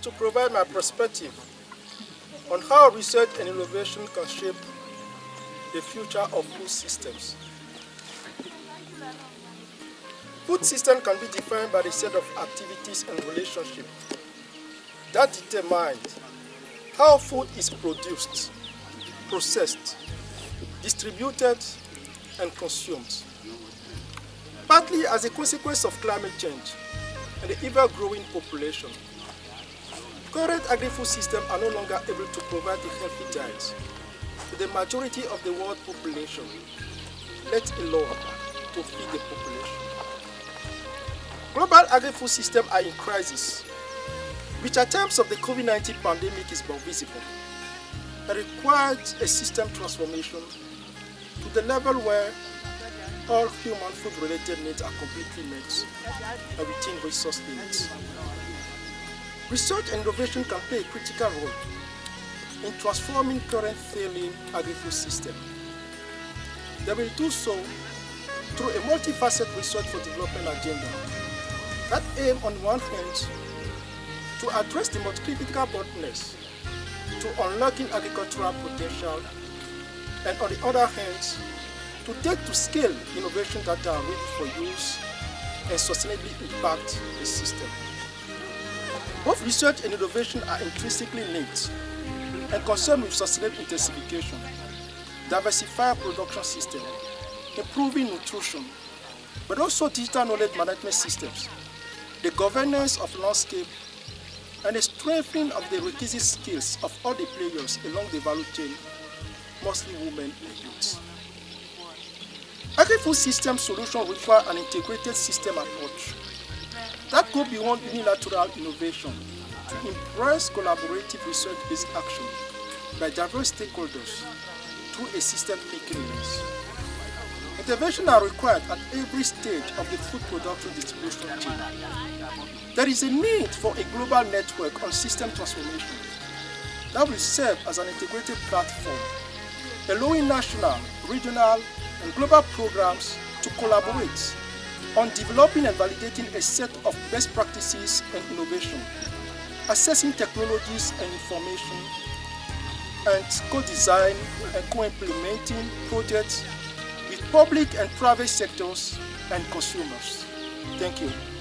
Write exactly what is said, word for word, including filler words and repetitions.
to provide my perspective on how research and innovation can shape the future of food systems. Food system can be defined by the set of activities and relationships that determine how food is produced, processed, distributed, and consumed. Partly as a consequence of climate change and the ever-growing population, current agri-food systems are no longer able to provide a healthy diet to the majority of the world population, let alone to feed the population. Global agri-food systems are in crisis, which at times of the COVID nineteen pandemic is more visible, and requires a system transformation to the level where all human food-related needs are completely met and within resource limits. Research and innovation can play a critical role in transforming current failing agri-food system. They will do so through a multifaceted research for development agenda that aim on one hand to address the most critical bottlenecks to unlocking agricultural potential, and on the other hand, to take to scale innovations that are ready for use and sustainably impact the system. Both research and innovation are intrinsically linked and concerned with sustainable intensification, diversifying production systems, improving nutrition, but also digital knowledge management systems, the governance of landscape, and the strengthening of the requisite skills of all the players along the value chain, mostly women and youths. Agri-food system solutions require an integrated system approach that go beyond unilateral innovation to embrace collaborative research-based action by diverse stakeholders through a system-thinking lens. Interventions are required at every stage of the food production distribution chain. There is a need for a global network on system transformation that will serve as an integrated platform, allowing national, regional, and global programs to collaborate on developing and validating a set of best practices and innovation, assessing technologies and information, and co-design and co-implementing projects with public and private sectors and consumers. Thank you.